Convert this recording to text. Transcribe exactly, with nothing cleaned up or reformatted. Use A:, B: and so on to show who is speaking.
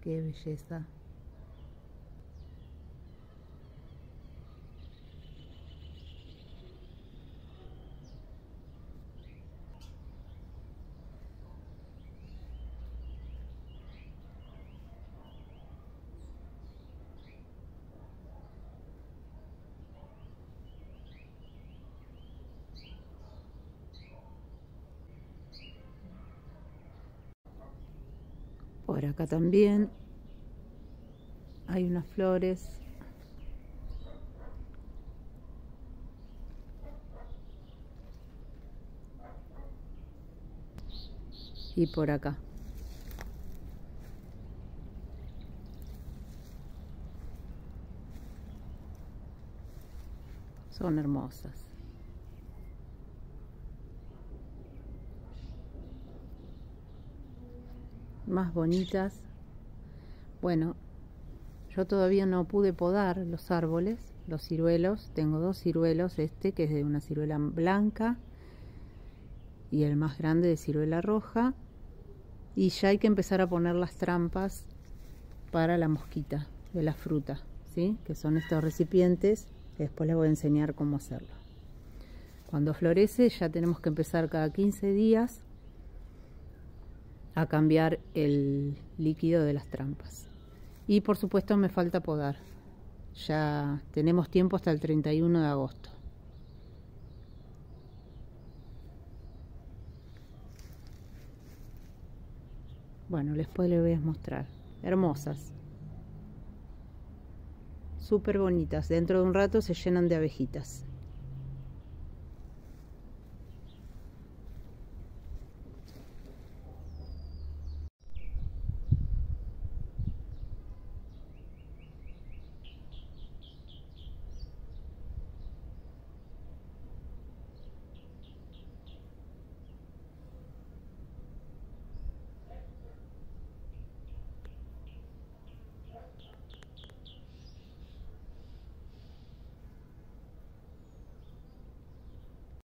A: Qué belleza. Por acá también hay unas flores. Y por acá. Son hermosas. Más bonitas. Bueno, yo todavía no pude podar los árboles, los ciruelos. Tengo dos ciruelos, este que es de una ciruela blanca y el más grande de ciruela roja. Y ya hay que empezar a poner las trampas para la mosquita de la fruta, ¿sí? Que son estos recipientes, que después les voy a enseñar cómo hacerlo. Cuando florece ya tenemos que empezar cada quince días a cambiar el líquido de las trampas. Y por supuesto me falta podar. Ya tenemos tiempo hasta el treinta y uno de agosto. Bueno, después les voy a mostrar. Hermosas. Súper bonitas. Dentro de un rato se llenan de abejitas.